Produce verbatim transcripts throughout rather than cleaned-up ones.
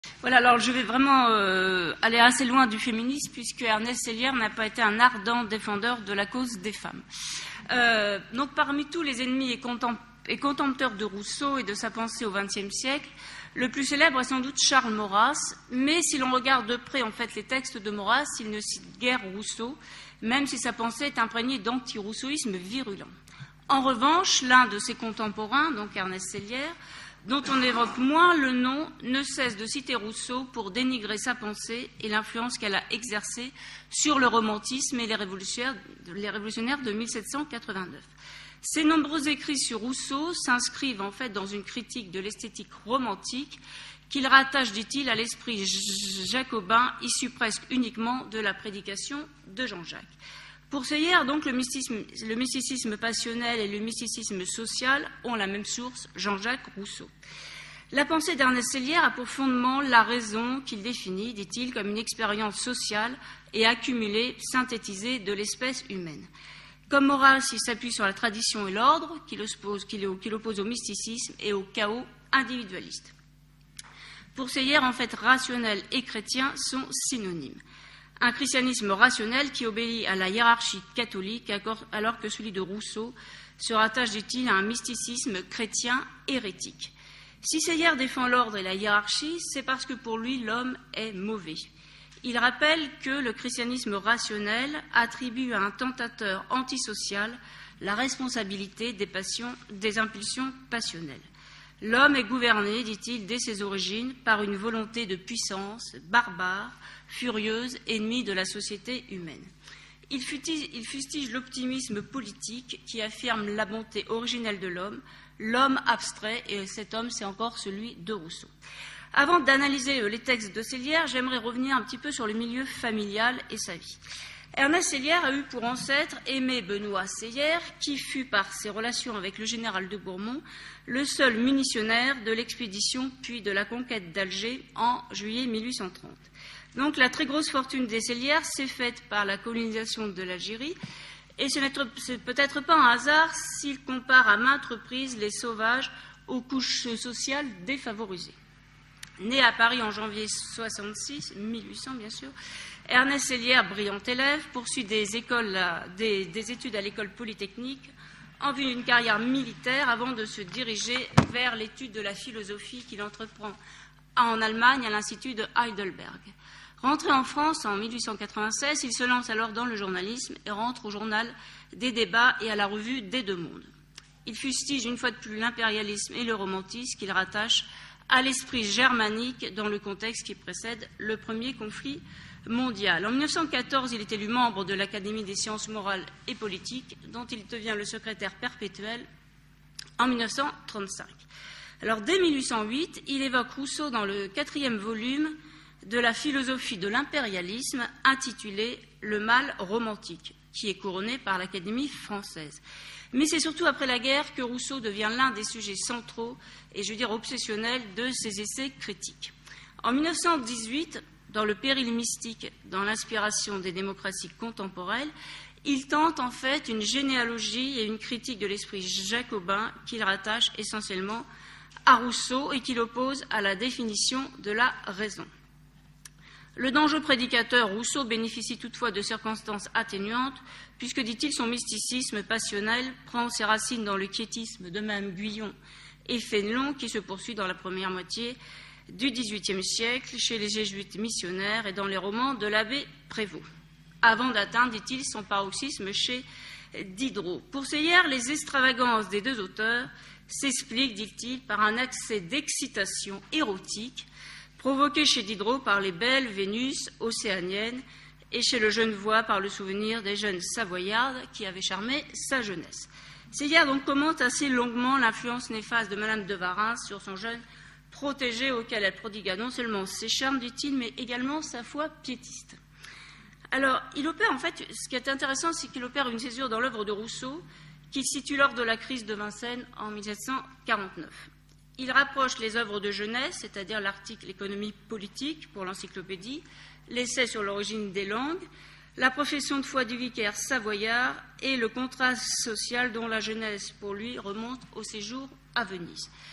Voilà, alors je vais vraiment euh, aller assez loin du féminisme, puisque Ernest Sellières n'a pas été un ardent défendeur de la cause des femmes. Euh, donc, parmi tous les ennemis et, contem et contempteurs de Rousseau et de sa pensée au vingtième siècle, le plus célèbre est sans doute Charles Maurras, mais si l'on regarde de près en fait les textes de Maurras, il ne cite guère Rousseau, même si sa pensée est imprégnée d'anti-rousseauisme virulent. En revanche, l'un de ses contemporains, donc Ernest Sellières, dont on évoque moins le nom, ne cesse de citer Rousseau pour dénigrer sa pensée et l'influence qu'elle a exercée sur le romantisme et les révolutionnaires, les révolutionnaires de mille sept cent quatre-vingt-neuf. Ces nombreux écrits sur Rousseau s'inscrivent en fait dans une critique de l'esthétique romantique qu'il rattache, dit-il, à l'esprit jacobin issu presque uniquement de la prédication de Jean-Jacques. Pour Sellières, donc, le mysticisme, le mysticisme passionnel et le mysticisme social ont la même source, Jean-Jacques Rousseau. La pensée d'Ernest Sellières a pour fondement la raison qu'il définit, dit-il, comme une expérience sociale et accumulée, synthétisée de l'espèce humaine. Comme Maurras, il s'appuie sur la tradition et l'ordre, qu'il oppose, qu'il oppose au mysticisme et au chaos individualiste. Pour Sellières, en fait, rationnel et chrétien sont synonymes. Un christianisme rationnel qui obéit à la hiérarchie catholique, alors que celui de Rousseau se rattache, dit-il, à un mysticisme chrétien hérétique. Si Sellières défend l'ordre et la hiérarchie, c'est parce que pour lui, l'homme est mauvais. Il rappelle que le christianisme rationnel attribue à un tentateur antisocial la responsabilité des passions, des impulsions passionnelles. L'homme est gouverné, dit-il, dès ses origines, par une volonté de puissance barbare, furieuse, ennemie de la société humaine. Il fustige, il fustige l'optimisme politique qui affirme la bonté originelle de l'homme, l'homme abstrait, et cet homme, c'est encore celui de Rousseau. Avant d'analyser les textes de Sellières, j'aimerais revenir un petit peu sur le milieu familial et sa vie. Ernest Sellières a eu pour ancêtre Aimé Benoît Sellières, qui fut, par ses relations avec le général de Bourmont, le seul munitionnaire de l'expédition puis de la conquête d'Alger en juillet mille huit cent trente. Donc la très grosse fortune des Sellières s'est faite par la colonisation de l'Algérie, et ce n'est peut-être pas un hasard s'il compare à maintes reprises les sauvages aux couches sociales défavorisées. Né à Paris en janvier soixante-six, mille huit cents bien sûr, Ernest Sellières, brillant élève, poursuit des, écoles, des, des études à l'école polytechnique en vue d'une carrière militaire avant de se diriger vers l'étude de la philosophie qu'il entreprend en Allemagne à l'Institut de Heidelberg. Rentré en France en mille huit cent quatre-vingt-seize, il se lance alors dans le journalisme et rentre au journal des débats et à la revue des Deux Mondes. Il fustige une fois de plus l'impérialisme et le romantisme qu'il rattache à l'esprit germanique dans le contexte qui précède le premier conflit mondial. En mille neuf cent quatorze, il est élu membre de l'Académie des sciences morales et politiques, dont il devient le secrétaire perpétuel en mille neuf cent trente-cinq. Alors, dès mille huit cent huit, il évoque Rousseau dans le quatrième volume de la philosophie de l'impérialisme, intitulé « Le mal romantique », qui est couronné par l'Académie française. Mais c'est surtout après la guerre que Rousseau devient l'un des sujets centraux et, je veux dire, obsessionnels de ses essais critiques. En mille neuf cent dix-huit, dans Le péril mystique, dans l'inspiration des démocraties contemporaines, il tente en fait une généalogie et une critique de l'esprit jacobin qu'il rattache essentiellement à Rousseau et qu'il oppose à la définition de la raison. Le dangereux prédicateur Rousseau bénéficie toutefois de circonstances atténuantes, puisque, dit-il, son mysticisme passionnel prend ses racines dans le quiétisme de même Guyon et Fénelon, qui se poursuit dans la première moitié du dix-huitième siècle chez les jésuites missionnaires et dans les romans de l'abbé Prévost, avant d'atteindre, dit-il, son paroxysme chez Diderot. Pour Sellières, les extravagances des deux auteurs s'expliquent, dit-il, par un accès d'excitation érotique provoqué chez Diderot par les belles Vénus océaniennes et chez le Genevois par le souvenir des jeunes Savoyardes qui avaient charmé sa jeunesse. Sellières donc commente assez longuement l'influence néfaste de Madame de Warens sur son jeune protégé auquel elle prodigua non seulement ses charmes, dit-il, mais également sa foi piétiste. Alors, il opère en fait, ce qui est intéressant, c'est qu'il opère une césure dans l'œuvre de Rousseau qu'il situe lors de la crise de Vincennes en mille sept cent quarante-neuf. Il rapproche les œuvres de jeunesse, c'est-à-dire l'article « Économie politique » pour l'encyclopédie, l'essai sur l'origine des langues, la profession de foi du vicaire savoyard et le contraste social dont la jeunesse, pour lui, remonte au séjour à Venise.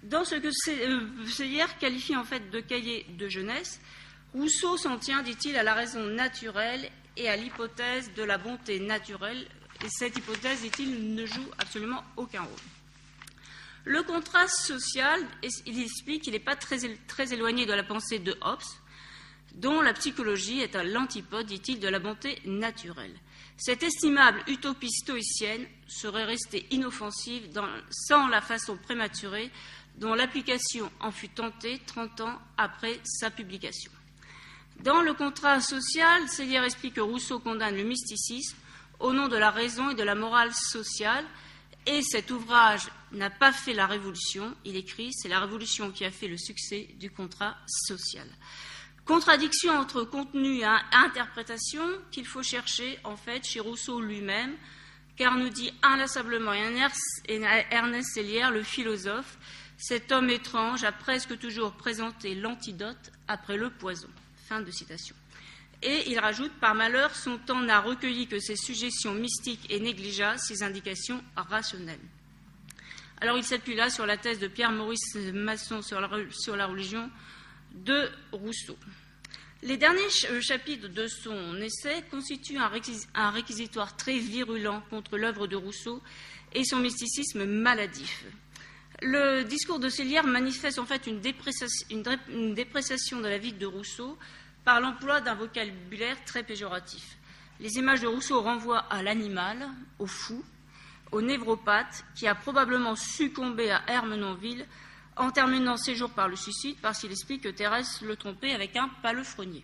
Dans ce que Sellière qualifie en fait de cahier de jeunesse, Rousseau s'en tient, dit-il, à la raison naturelle et à l'hypothèse de la bonté naturelle, et cette hypothèse, dit-il, ne joue absolument aucun rôle. Le contraste social, il explique qu'il n'est pas très, très éloigné de la pensée de Hobbes, dont la psychologie est à l'antipode, dit-il, de la bonté naturelle. Cette estimable utopie stoïcienne serait restée inoffensive dans, sans la façon prématurée dont l'application en fut tentée trente ans après sa publication. Dans le contrat social, Sellière explique que Rousseau condamne le mysticisme au nom de la raison et de la morale sociale, et cet ouvrage n'a pas fait la révolution. Il écrit « C'est la révolution qui a fait le succès du contrat social ». Contradiction entre contenu et interprétation qu'il faut chercher en fait chez Rousseau lui-même, car nous dit inlassablement Ernest Sellière, le philosophe, cet homme étrange a presque toujours présenté l'antidote après le poison. Fin de citation. Et il rajoute, par malheur, son temps n'a recueilli que ses suggestions mystiques et négligea ses indications rationnelles. Alors il s'appuie là sur la thèse de Pierre-Maurice Masson sur la, sur la religion de Rousseau. Les derniers chapitres de son essai constituent un, réquis, un réquisitoire très virulent contre l'œuvre de Rousseau et son mysticisme maladif. Le discours de Sellière manifeste en fait une dépréciation, une, une dépréciation de la vie de Rousseau par l'emploi d'un vocabulaire très péjoratif. Les images de Rousseau renvoient à l'animal, au fou, au névropathe, qui a probablement succombé à Ermenonville en terminant ses jours par le suicide, parce qu'il explique que Thérèse le trompait avec un palefrenier.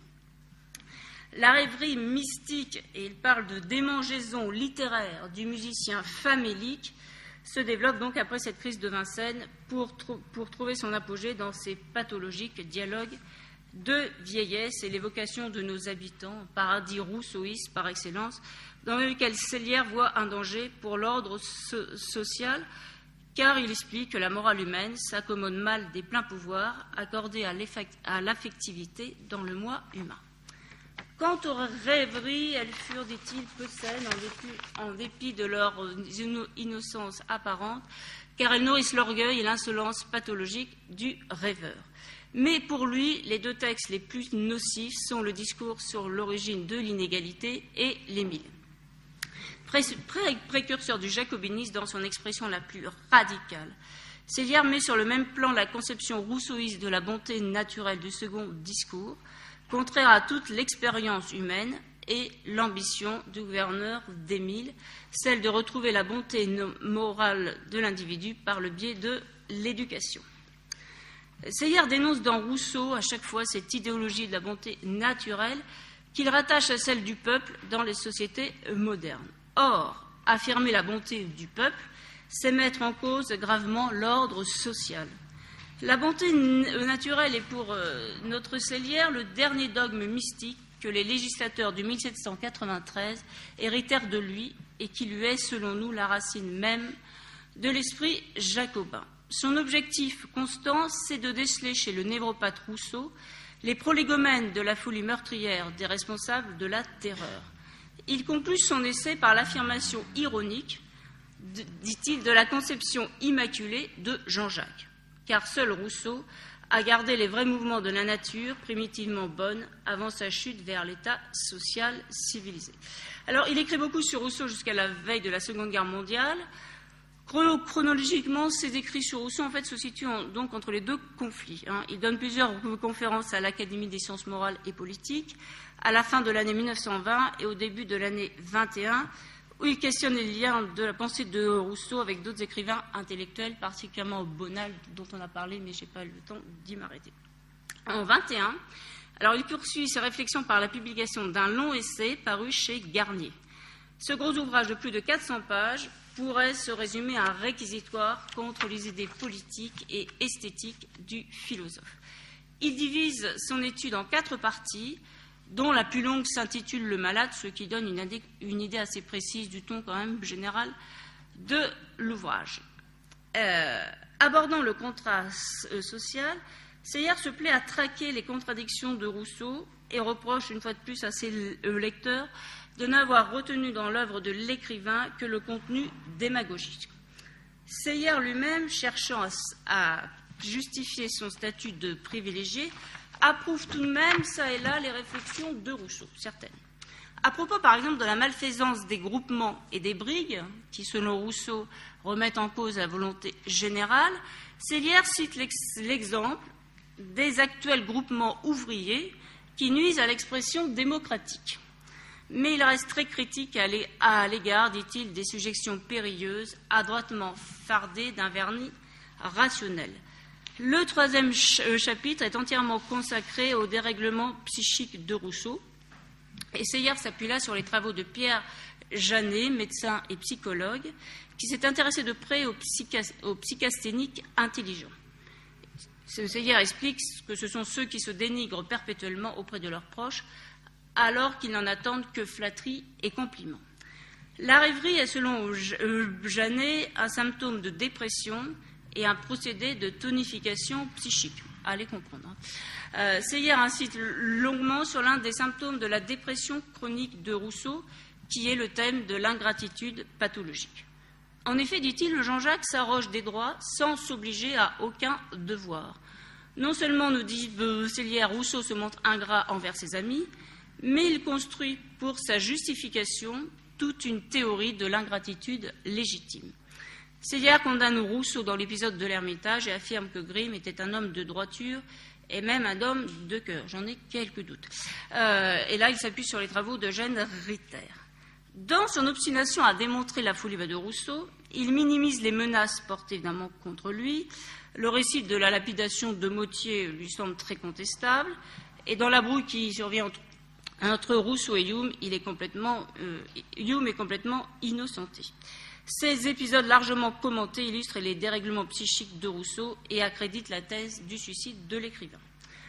La rêverie mystique, et il parle de démangeaison littéraire du musicien famélique, se développe donc après cette crise de Vincennes pour, tr- pour trouver son apogée dans ces pathologiques dialogues de vieillesse et l'évocation de nos habitants, paradis rousseauiste par excellence, dans lequel Sellière voit un danger pour l'ordre so- social, car il explique que la morale humaine s'accommode mal des pleins pouvoirs accordés à l'affectivité dans le moi humain. Quant aux rêveries, elles furent, dit-il, peu saines en dépit, en dépit de leur innocence apparente, car elles nourrissent l'orgueil et l'insolence pathologique du rêveur. Mais pour lui, les deux textes les plus nocifs sont le discours sur l'origine de l'inégalité et l'Émile. Pré- pré- précurseur du jacobinisme dans son expression la plus radicale, Sellière met sur le même plan la conception rousseauiste de la bonté naturelle du second discours, contraire à toute l'expérience humaine, et l'ambition du gouverneur d'Émile, celle de retrouver la bonté morale de l'individu par le biais de l'éducation. Sellière dénonce dans Rousseau à chaque fois cette idéologie de la bonté naturelle qu'il rattache à celle du peuple dans les sociétés modernes. Or, affirmer la bonté du peuple, c'est mettre en cause gravement l'ordre social. La bonté naturelle est pour notre Sellière le dernier dogme mystique que les législateurs de mille sept cent quatre-vingt-treize héritèrent de lui et qui lui est, selon nous, la racine même de l'esprit jacobin. Son objectif constant, c'est de déceler chez le névropathe Rousseau les prolégomènes de la folie meurtrière des responsables de la terreur. Il conclut son essai par l'affirmation ironique, dit-il, de la conception immaculée de Jean-Jacques, car seul Rousseau a gardé les vrais mouvements de la nature primitivement bonne avant sa chute vers l'état social civilisé. Alors, il écrit beaucoup sur Rousseau jusqu'à la veille de la Seconde Guerre mondiale. Chronologiquement, ses écrits sur Rousseau en fait, se situent en, donc entre les deux conflits. Hein. Il donne plusieurs conférences à l'Académie des sciences morales et politiques à la fin de l'année mille neuf cent vingt et au début de l'année vingt et un, où il questionne les liens de la pensée de Rousseau avec d'autres écrivains intellectuels, particulièrement Bonald, dont on a parlé, mais je n'ai pas eu le temps d'y m'arrêter. En vingt et un, alors il poursuit ses réflexions par la publication d'un long essai paru chez Garnier. Ce gros ouvrage de plus de quatre cents pages pourrait se résumer à un réquisitoire contre les idées politiques et esthétiques du philosophe. Il divise son étude en quatre parties, dont la plus longue s'intitule « Le malade », ce qui donne une idée, une idée assez précise du ton quand même général de l'ouvrage. Euh, abordant le contraste euh, social, Sellière se plaît à traquer les contradictions de Rousseau et reproche une fois de plus à ses lecteurs de n'avoir retenu dans l'œuvre de l'écrivain que le contenu démagogique. Sellière lui-même, cherchant à, à justifier son statut de privilégié, approuve tout de même, ça et là, les réflexions de Rousseau, certaines. À propos, par exemple, de la malfaisance des groupements et des brigues, qui, selon Rousseau, remettent en cause la volonté générale, Sellière cite l'exemple des actuels groupements ouvriers qui nuisent à l'expression démocratique. Mais il reste très critique à l'égard, dit-il, des suggestions périlleuses, adroitement fardées d'un vernis rationnel. Le troisième chapitre est entièrement consacré au dérèglement psychique de Rousseau. Et Sellière s'appuie là sur les travaux de Pierre Janet, médecin et psychologue, qui s'est intéressé de près aux, psychas, aux psychasthéniques intelligents. Sellière explique que ce sont ceux qui se dénigrent perpétuellement auprès de leurs proches, alors qu'ils n'en attendent que flatterie et compliments. La rêverie est, selon Janet, un symptôme de dépression et un procédé de tonification psychique. Allez comprendre. Euh, Sellière incite longuement sur l'un des symptômes de la dépression chronique de Rousseau, qui est le thème de l'ingratitude pathologique. En effet, dit-il, Jean-Jacques s'arroge des droits sans s'obliger à aucun devoir. Non seulement, nous dit Sellière, Rousseau se montre ingrat envers ses amis, mais il construit pour sa justification toute une théorie de l'ingratitude légitime. Sellière condamne Rousseau dans l'épisode de l'Ermitage et affirme que Grimm était un homme de droiture et même un homme de cœur. J'en ai quelques doutes. Euh, et là, il s'appuie sur les travaux d'Eugène Ritter. Dans son obstination à démontrer la folie de Rousseau, il minimise les menaces portées évidemment contre lui. Le récit de la lapidation de Motier lui semble très contestable. Et dans la brouille qui survient entre, entre Rousseau et Hume, il est complètement, euh, Hume est complètement innocenté. Ces épisodes largement commentés illustrent les dérèglements psychiques de Rousseau et accréditent la thèse du suicide de l'écrivain.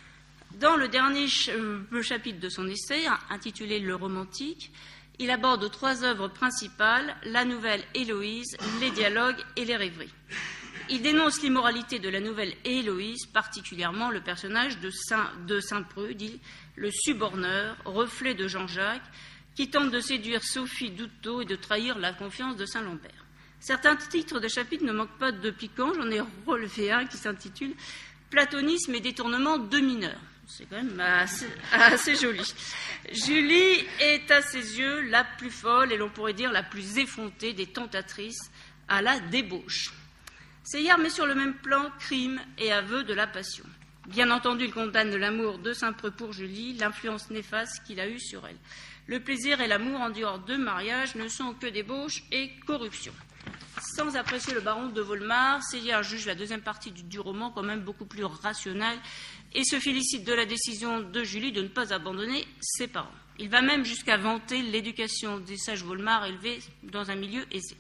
Dans le dernier chapitre de son essai, intitulé « Le romantique », il aborde trois œuvres principales, la nouvelle Héloïse, les dialogues et les rêveries. Il dénonce l'immoralité de la nouvelle Héloïse, particulièrement le personnage de, Saint, de Saint-Preux, dit le suborneur, reflet de Jean-Jacques, qui tente de séduire Sophie Douteau et de trahir la confiance de Saint-Lambert. Certains titres de chapitres ne manquent pas de piquant. J'en ai relevé un qui s'intitule « Platonisme et détournement de mineurs ». C'est quand même assez, assez joli. Julie est à ses yeux la plus folle et l'on pourrait dire la plus effrontée des tentatrices à la débauche. Sellière met sur le même plan crime et aveu de la passion. Bien entendu, il condamne l'amour de Saint-Preux pour Julie, l'influence néfaste qu'il a eue sur elle. Le plaisir et l'amour en dehors de mariage ne sont que débauche et corruption. Sans apprécier le baron de Volmar, Sellière juge la deuxième partie du, du roman quand même beaucoup plus rationnelle et se félicite de la décision de Julie de ne pas abandonner ses parents. Il va même jusqu'à vanter l'éducation des sages Volmar élevés dans un milieu aisé.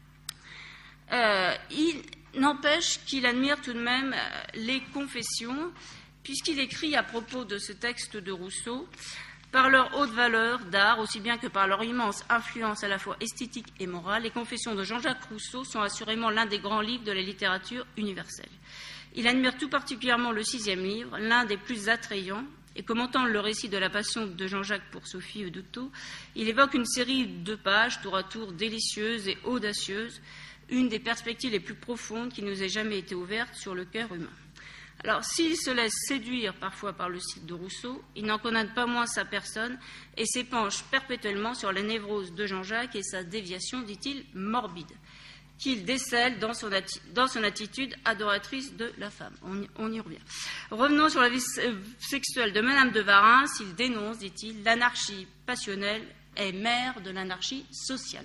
Euh, il n'empêche qu'il admire tout de même les Confessions, puisqu'il écrit à propos de ce texte de Rousseau: par leur haute valeur d'art, aussi bien que par leur immense influence à la fois esthétique et morale, les Confessions de Jean-Jacques Rousseau sont assurément l'un des grands livres de la littérature universelle. Il admire tout particulièrement le sixième livre, l'un des plus attrayants, et commentant le récit de la passion de Jean-Jacques pour Sophie Douteau, il évoque une série de pages tour à tour délicieuses et audacieuses, une des perspectives les plus profondes qui nous ait jamais été ouverte sur le cœur humain. Alors, s'il se laisse séduire parfois par le style de Rousseau, il n'en condamne pas moins sa personne et s'épanche perpétuellement sur la névrose de Jean-Jacques et sa déviation, dit-il, morbide, qu'il décèle dans son, atti- dans son attitude adoratrice de la femme. On y, on y revient. Revenons sur la vie sexuelle de Madame de Warens. Il dénonce, dit-il, l'anarchie passionnelle est mère de l'anarchie sociale.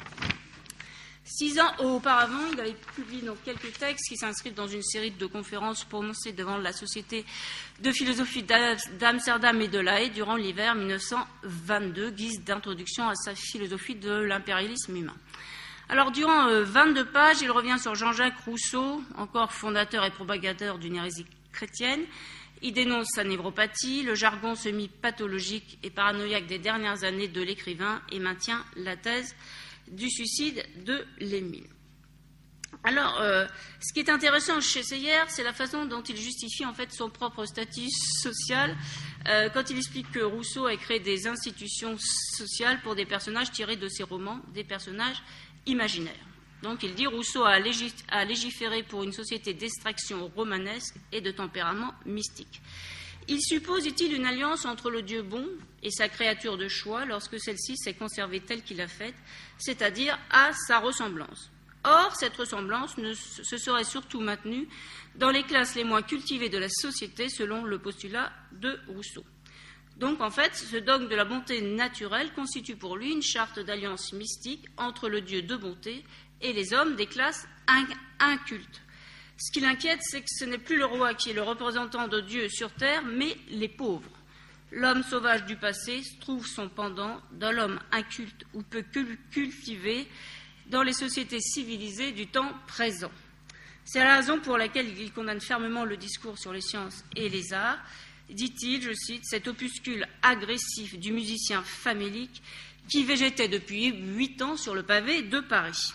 Six ans auparavant, il avait publié donc quelques textes qui s'inscrivent dans une série de conférences prononcées devant la Société de philosophie d'Amsterdam et de La Haye durant l'hiver mille neuf cent vingt-deux, guise d'introduction à sa philosophie de l'impérialisme humain. Alors, durant euh, vingt-deux pages, il revient sur Jean-Jacques Rousseau, encore fondateur et propagateur d'une hérésie chrétienne. Il dénonce sa névropathie, le jargon semi-pathologique et paranoïaque des dernières années de l'écrivain et maintient la thèse du suicide de l'Émile. Alors, euh, ce qui est intéressant chez Sellière, c'est la façon dont il justifie en fait son propre statut social euh, quand il explique que Rousseau a créé des institutions sociales pour des personnages tirés de ses romans, des personnages imaginaires. Donc il dit Rousseau a, légis a légiféré pour une société d'extraction romanesque et de tempérament mystique. Il suppose, dit-il, une alliance entre le Dieu bon et sa créature de choix lorsque celle-ci s'est conservée telle qu'il l'a faite, c'est-à-dire à sa ressemblance. Or, cette ressemblance ne se serait surtout maintenue dans les classes les moins cultivées de la société, selon le postulat de Rousseau. Donc, en fait, ce dogme de la bonté naturelle constitue pour lui une charte d'alliance mystique entre le Dieu de bonté et les hommes des classes incultes. Ce qui l'inquiète, c'est que ce n'est plus le roi qui est le représentant de Dieu sur terre, mais les pauvres. L'homme sauvage du passé trouve son pendant dans l'homme inculte ou peu cultivé dans les sociétés civilisées du temps présent. C'est la raison pour laquelle il condamne fermement le discours sur les sciences et les arts. Dit-il, je cite, « cet opuscule agressif du musicien famélique qui végétait depuis huit ans sur le pavé de Paris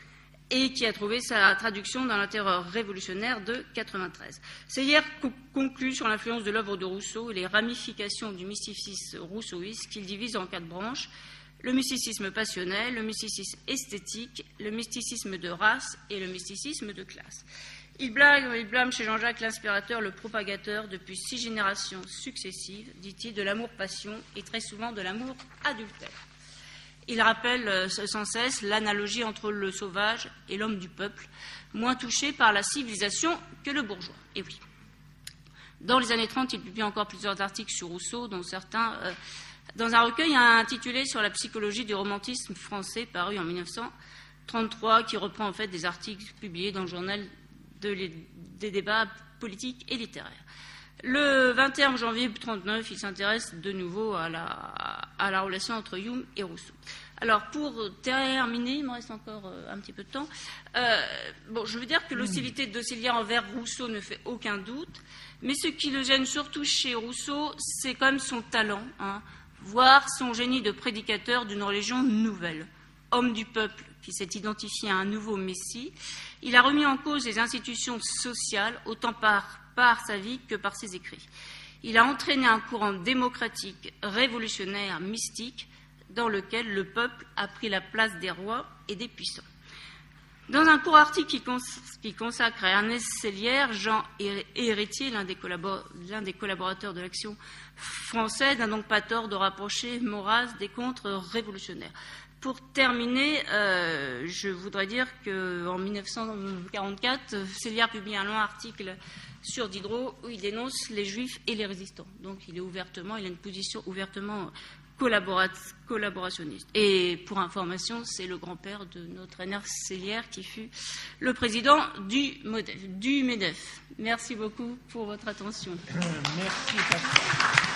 et qui a trouvé sa traduction dans la terreur révolutionnaire de quatre-vingt-treize. » C'est hier conclu sur l'influence de l'œuvre de Rousseau et les ramifications du mysticisme rousseauiste qu'il divise en quatre branches: le mysticisme passionnel, le mysticisme esthétique, le mysticisme de race et le mysticisme de classe. Il blâme, il blâme chez Jean-Jacques l'inspirateur, le propagateur depuis six générations successives, dit-il, de l'amour-passion et très souvent de l'amour adultère. Il rappelle sans cesse l'analogie entre le sauvage et l'homme du peuple, moins touché par la civilisation que le bourgeois. Et oui. Dans les années trente, il publie encore plusieurs articles sur Rousseau, dont certains euh, dans un recueil intitulé Sur la psychologie du romantisme français, paru en mille neuf cent trente-trois, qui reprend en fait des articles publiés dans le journal de les, des débats politiques et littéraires. Le vingt et un janvier mille neuf cent trente-neuf, il s'intéresse de nouveau à la, à la relation entre Hume et Rousseau. Alors, pour terminer, il me reste encore euh, un petit peu de temps. Euh, bon, je veux dire que l'hostilité de Docilier envers Rousseau ne fait aucun doute, mais ce qui le gêne surtout chez Rousseau, c'est quand même son talent, hein, voire son génie de prédicateur d'une religion nouvelle. Homme du peuple qui s'est identifié à un nouveau Messie, il a remis en cause les institutions sociales, autant par, par sa vie que par ses écrits. Il a entraîné un courant démocratique, révolutionnaire, mystique, dans lequel le peuple a pris la place des rois et des puissants. Dans un court article qui, cons qui consacre à Ernest Sellière, Jean Héritier, l'un des, collabor l'un des collaborateurs de l'Action française, n'a donc pas tort de rapprocher Maurras des contre-révolutionnaires. Pour terminer, euh, je voudrais dire qu'en mille neuf cent quarante-quatre, Sellière publie un long article sur Diderot où il dénonce les Juifs et les résistants. Donc il est ouvertement, il a une position ouvertement collaborationniste. Et pour information, c'est le grand-père de notre Ernest Sellière qui fut le président du, du MEDEF. Merci beaucoup pour votre attention. Merci, Pascal.